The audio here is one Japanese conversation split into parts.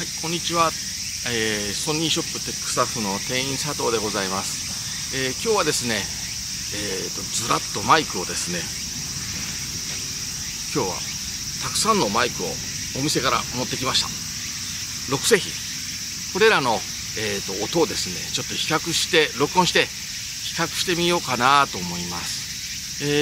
はい、こんにちは。ソニーショップテックスタッフの店員佐藤でございます。今日はですね、ずらっとマイクをですね、今日はたくさんのマイクをお店から持ってきました。6製品。これらの、音をですね、ちょっと比較して、録音して比較してみようかなと思います。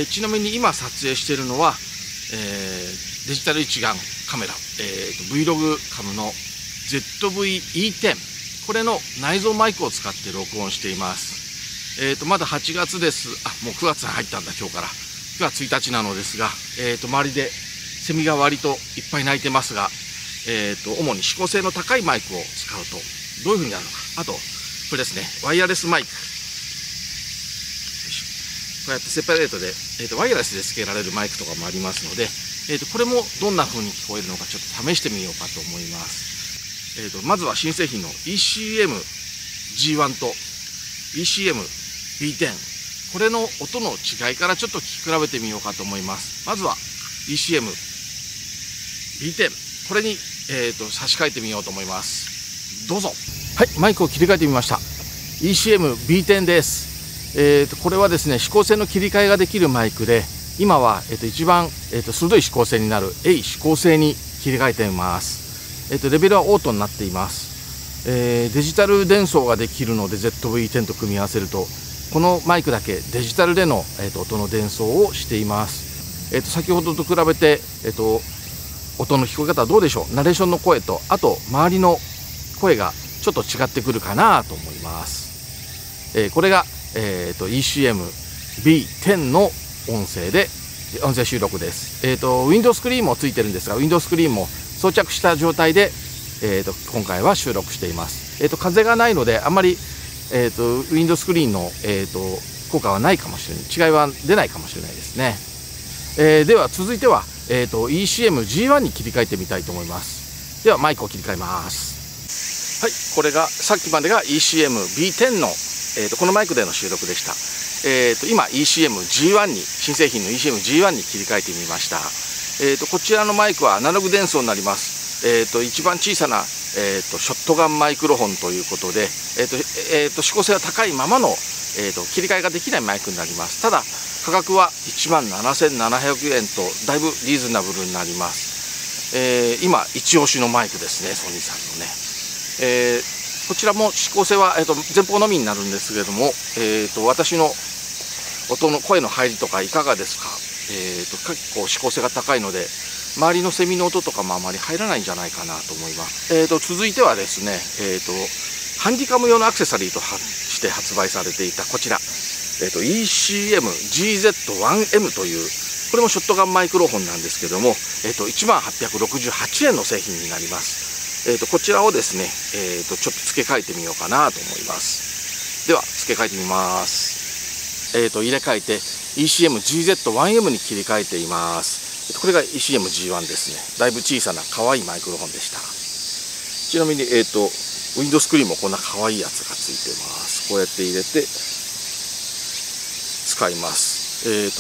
ちなみに今撮影しているのは、デジタル一眼カメラ、Vlog カムの ZV-E10、これの内蔵マイクを使って録音しています。まだ8月です。もう9月に入ったんだ、今日から。今日は1日なのですが、周りでセミが割といっぱい鳴いてますが、主に指向性の高いマイクを使うとどういう風になるのか。あと、これですね、ワイヤレスマイク。こうやってセパレートで、ワイヤレスで付けられるマイクとかもありますので、これもどんな風に聞こえるのかちょっと試してみようかと思います。まずは新製品の ECM-G1 と ECM-B10、これの音の違いからちょっと聞き比べてみようかと思います。まずは ECM-B10、これに、差し替えてみようと思います。どうぞ。はい、マイクを切り替えてみました。 ECM-B10 です。これはですね、指向性の切り替えができるマイクで、今は、一番、鋭い指向性になる A 指向性に切り替えています。レベルはオートになっています。デジタル伝送ができるので ZV-10 と組み合わせると、このマイクだけデジタルでの、音の伝送をしています。先ほどと比べて、音の聞こえ方はどうでしょう。ナレーションの声と、あと周りの声がちょっと違ってくるかなと思います。これが、ECM-B10 の音声収録です。ウィンドウスクリーンもついてるんですが、ウィンドウスクリーンも装着した状態で、今回は収録しています。風がないので、あんまり、ウィンドウスクリーンの、効果はないかもしれない。違いは出ないかもしれないですね。では続いては、ECM-G1 に切り替えてみたいと思います。ではマイクを切り替えます。はい、これがさっきまでが ECM-B10 の、このマイクでの収録でした。今 ECM-G1 に、新製品の ECM-G1 に切り替えてみました。こちらのマイクはアナログ伝送になります。一番小さな、ショットガンマイクロフォンということで、指向性が高いままの、切り替えができないマイクになります。ただ価格は17,700円とだいぶリーズナブルになります。今一押しのマイクですね、ソニーさんのね。こちらも指向性は、前方のみになるんですけれども、私の音の声の入りとかいかがですか。結構指向性が高いので、周りのセミの音とかもあまり入らないんじゃないかなと思います。続いてはですね、ハンディカム用のアクセサリーとして発売されていたこちら、ECM-GZ1M という、これもショットガンマイクロフォンなんですけども、1868円の製品になります。こちらをですね、ちょっと付け替えてみようかなと思います。では付け替えてみます。入れ替えて ECM-GZ1M に切り替えています。これが ECM-G1 ですね。だいぶ小さな可愛いマイクロフォンでした。ちなみに、ウィンドウスクリーンもこんな可愛いやつがついてます。こうやって入れて使います。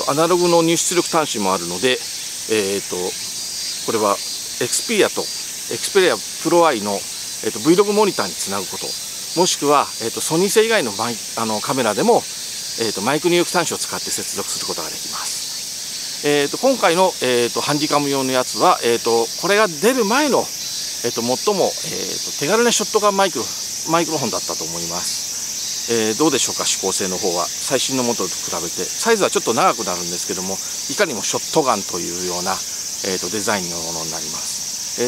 アナログの入出力端子もあるので、これは Xperia プロ I の、Vlog モニターにつなぐこと、もしくは、ソニー製以外のカメラでも、マイク入力端子を使って接続することができます。今回の、ハンディカム用のやつは、これが出る前の、最も、手軽なショットガンマイクロフォンだったと思います。どうでしょうか、指向性の方は最新のものと比べてサイズはちょっと長くなるんですけども、いかにもショットガンというような、デザインのものになります。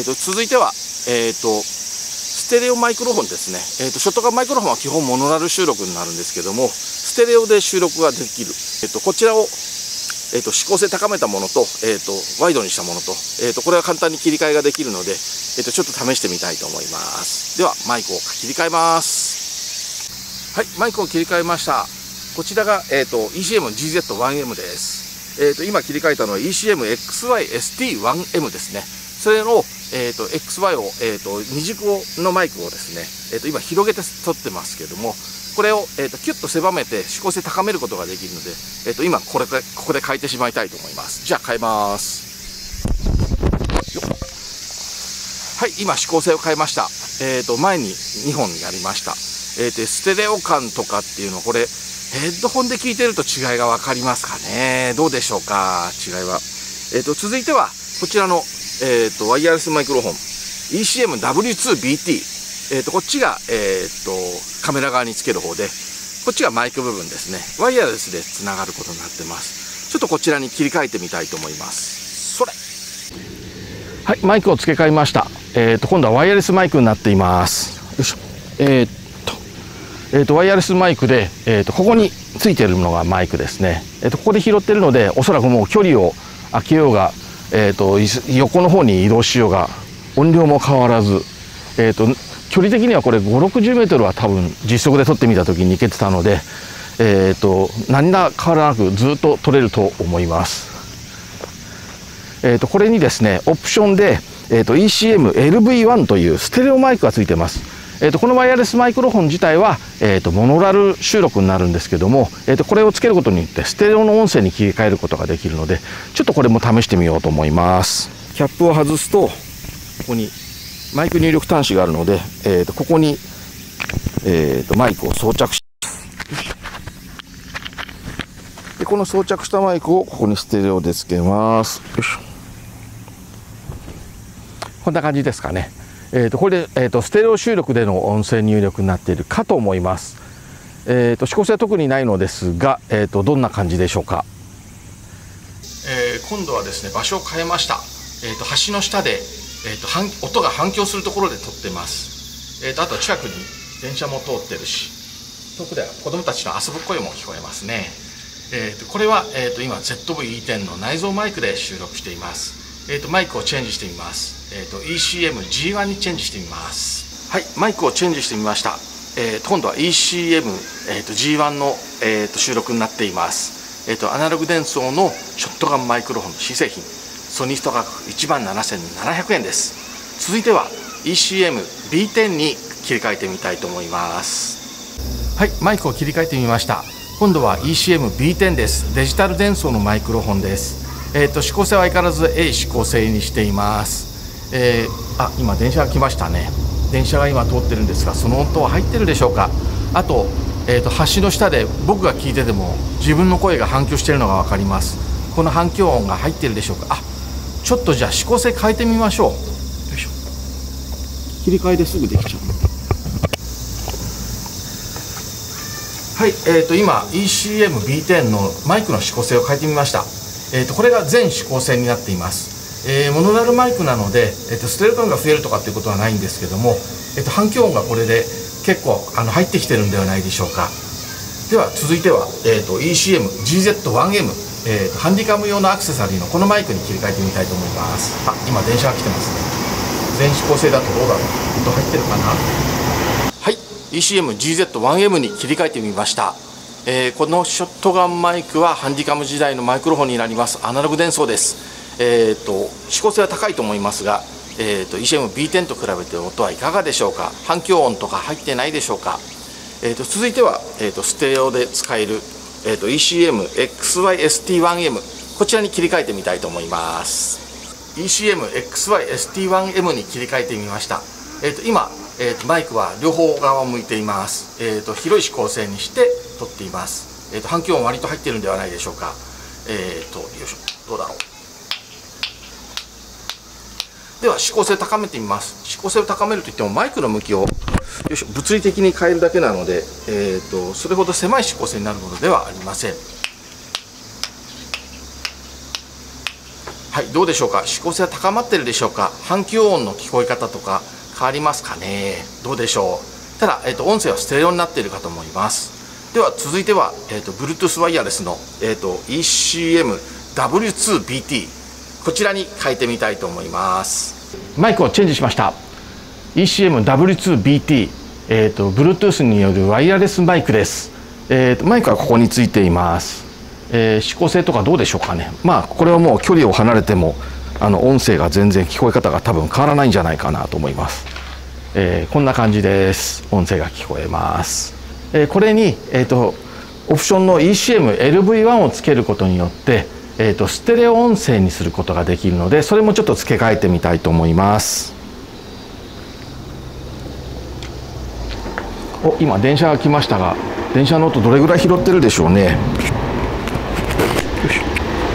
続いては、ステレオマイクロフォンですね。ショットガンマイクロフォンは基本モノラル収録になるんですけども、ステレオで収録ができる、こちらを、指向性高めたものと、ワイドにしたものと、これは簡単に切り替えができるので、ちょっと試してみたいと思います。ではマイクを切り替えます。はい、マイクを切り替えました。こちらが、ECM-GZ1M です。今切り替えたのは ECM-XY-ST1M ですね。それの、XY を、二軸のマイクをですね、今広げて撮ってますけども、これを、キュッと狭めて指向性高めることができるので、今ここで変えてしまいたいと思います。じゃあ変えます。 はい、今指向性を変えました。前に2本やりました。ステレオ感とかっていうのはこれヘッドホンで聞いてると違いが分かりますかね。どうでしょうか、違いは。続いてはこちらの、ワイヤレスマイクロフォン ECM-W2BT、こっちが、カメラ側につける方で、こっちがマイク部分ですね。ワイヤレスでつながることになってます。ちょっとこちらに切り替えてみたいと思います。それ。はい、マイクを付け替えました。今度はワイヤレスマイクになっています。よいしょ。ワイヤレスマイクで、ここについているのがマイクですね。ここで拾ってるので、おそらくもう距離を空けようが、横の方に移動しようが、音量も変わらず、距離的にはこれ5、60メートルは多分実測で撮ってみた時にいけてたので、何ら変わらなくずっと撮れると思います。これにですね、オプションで、ECM-LV1 というステレオマイクがついてます。このワイヤレスマイクロフォン自体は、モノラル収録になるんですけども、これをつけることによってステレオの音声に切り替えることができるので、ちょっとこれも試してみようと思います。キャップを外すと、ここにマイク入力端子があるので、ここに、マイクを装着し、でこの装着したマイクをここにステレオでつけます。よいしょ。こんな感じですかね。これで、ステレオ収録での音声入力になっているかと思います。指向性は特にないのですが、どんな感じでしょうか。今度はですね、場所を変えました。橋の下で、音が反響するところで撮ってます。あと近くに電車も通ってるし、遠くでは子供たちの遊ぶ声も聞こえますね。これは、今 ZV-E10 の内蔵マイクで収録しています。マイクをチェンジしてみます。ECM-G1 にチェンジしてみます。はい、マイクをチェンジしてみました。今度は ECM-G1 の、収録になっています。アナログ伝送のショットガンマイクロフォンの新製品、ソニスト価格17,700円です。続いては ECM-B10 に切り替えてみたいと思います。はい、マイクを切り替えてみました。今度は ECM-B10 です。デジタル伝送のマイクロフォンです。指向性は相変わらず A 指向性にしています。今電車が来ましたね。電車が今通ってるんですが、その音は入ってるでしょうか。あと、橋の下で僕が聞いてても自分の声が反響しているのが分かります。この反響音が入ってるでしょうか。ちょっとじゃあ指向性変えてみましょう。よいしょ。切り替えですぐできちゃう。はい、今 ECM-B10 のマイクの指向性を変えてみました。これが全指向性になっています。モノラルマイクなので、ステレオ感が増えるとかっていうことはないんですけども、反響音がこれで結構入ってきてるんではないでしょうか。では続いては、ECM-GZ1M、ハンディカム用のアクセサリーのこのマイクに切り替えてみたいと思います。今電車が来てますね。全指向性だとどうだろう。音入ってるかな。はい、ECM-GZ1M に切り替えてみました。このショットガンマイクはハンディカム時代のマイクロフォンになります。アナログ伝送です。指向性は高いと思いますが、ECM-B10 と比べて音はいかがでしょうか。反響音とか入ってないでしょうか。続いては、ステレオで使える、ECM-XY-ST1M、 こちらに切り替えてみたいと思います。ECM-XY-ST1M に切り替えてみました。今、マイクは両方側を向いています。広い指向性にして撮っています。反響音割と入っているんではないでしょうか。よいしょ、どうだろう。では指向性を高めてみます。指向性を高めるといってもマイクの向きを物理的に変えるだけなので、それほど狭い指向性になるものではありません。はい、どうでしょうか。指向性は高まっているでしょうか。反響音の聞こえ方とか変わりますかね。どうでしょう。ただ、音声はステレオになっているかと思います。では続いては、Bluetooth ワイヤレスの、ECM-W2BT、こちらに変えてみたいと思います。マイクをチェンジしました。 ECM-W2BT、Bluetooth によるワイヤレスマイクです。マイクはここについています。指向性とかどうでしょうかね。これはもう距離を離れても音声が全然聞こえ方が多分変わらないんじゃないかなと思います。こんな感じです。音声が聞こえます。これに、オプションの ECM-LV1 をつけることによってステレオ音声にすることができるので、それもちょっと付け替えてみたいと思います。 お、今電車が来ましたが、電車の音どれぐらい拾ってるでしょうね。よいしょ。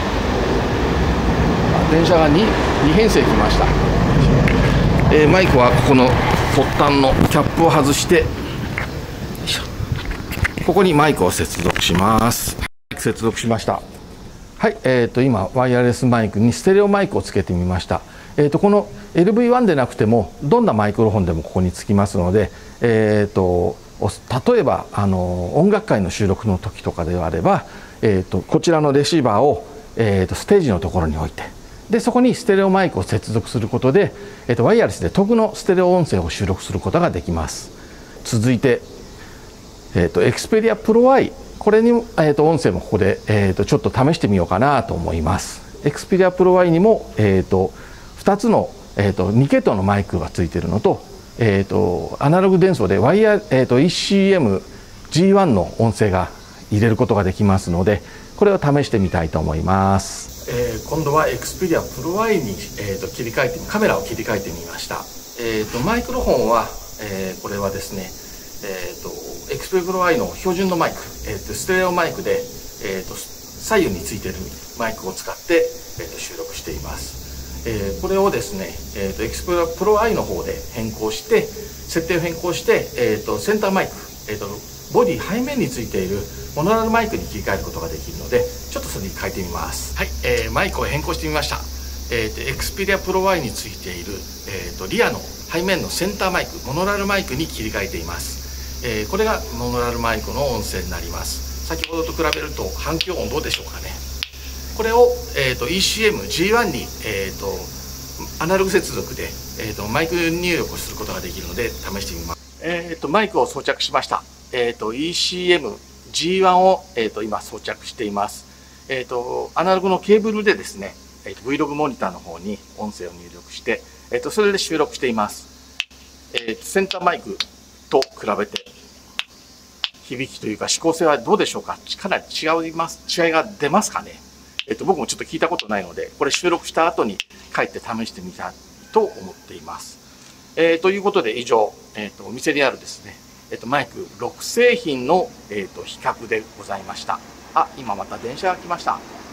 電車が 2編成来ました。マイクはここの発端のキャップを外して、ここにマイクを接続します。接続しました。はい、今ワイヤレスマイクにステレオマイクをつけてみました。この LV1 でなくてもどんなマイクロフォンでもここにつきますので、例えば音楽会の収録の時とかであれば、こちらのレシーバーを、ステージのところに置いて、でそこにステレオマイクを接続することで、ワイヤレスで特のステレオ音声を収録することができます。続いて、Xperia Pro I、これにも、音声もここで、ちょっと試してみようかなと思います。Xperia Pro I にも、2つの、2系統のマイクがついているのと、アナログ伝送でワイヤー、ECM G1 の音声が入れることができますので、これを試してみたいと思います。今度は Xperia Pro I に、切り替えてカメラを切り替えてみました。マイクロフォンは、これはですね、Xperia Pro I の標準のマイク、ステレオマイクで、左右についているマイクを使って、収録しています。これをですね、Xperia Pro I の方で変更して、設定を変更して、センターマイク、ボディ背面についているモノラルマイクに切り替えることができるので、ちょっとそれに変えてみます。はい、マイクを変更してみました。Xperia Pro I についている、リアの背面のセンターマイク、モノラルマイクに切り替えています。これがモノラルマイクの音声になります。先ほどと比べると反響音どうでしょうかね。これを、ECM G1 に、アナログ接続で、マイク入力をすることができるので試してみます。マイクを装着しました。ECM G1 を、今装着しています。アナログのケーブルでですね、Vlog モニターの方に音声を入力して、それで収録しています。センターマイクと比べて響きというか指向性はどうでしょうか。かなり違いが出ますかね。僕もちょっと聞いたことないので、これ収録した後に帰って試してみたいと思っています。ということで以上、お店にあるですね、マイク6製品の、比較でございました。あ、今また電車が来ました。